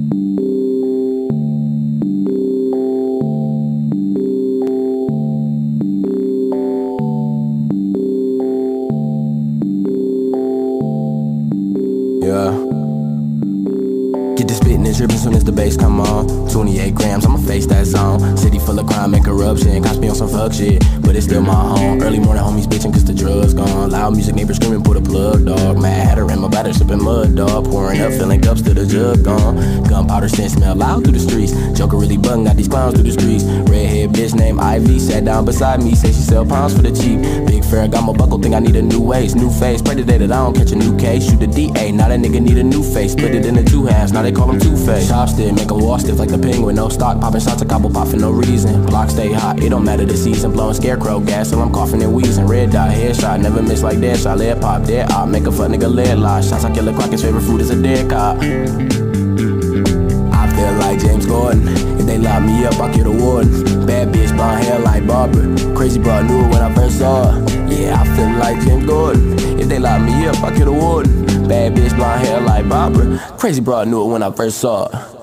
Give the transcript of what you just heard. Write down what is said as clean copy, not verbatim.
Yeah. Get the spittin' and drippin' soon as the bass come on. 28 grams, I'ma face that zone. City full of crime and corruption. Cops be on some fuck shit, but it's still my home. Early morning homies bitchin' cause the drugs gone. Loud music, neighbors screamin', pull the plug, dog. Mad Hatter in my batter, sippin' mud, dog. Pouring up, filling cups till the jug gone. Gunpowder scent smell loud through the streets. Joker really buggin', got these clowns through the streets. Redhead bitch named Ivy sat down beside me, say she sell pounds for the cheap. Big Ferragamo buckle, think I need a new waist, new face. Pray today that I don't catch a new case. Shoot the DA, now that nigga need a new face. Split it into two halves, now they call him Two-Face. Chopstick, make him wall stiff like the penguin. No stock, popping shots of cobble pop for no reason. Block stay hot, it don't matter the season. Blowing scarecrow gas till I'm coughing and wheezing. Red dot, headshot, never miss like dead shot. Lead pop, dead op, make a fuck nigga lead lie. Shots I kill a clock, his favorite food is a dead cop. I feel like James Gordon. If they lock me up, I'll kill the warden. Bad bitch, blonde hair like Barbara. Crazy broad, knew it when I first saw her. Yeah, I feel like James Gordon. If they lock me up, I'll kill the warden. Bad bitch, blonde hair like Barbara. Crazy broad, knew it when I first saw her.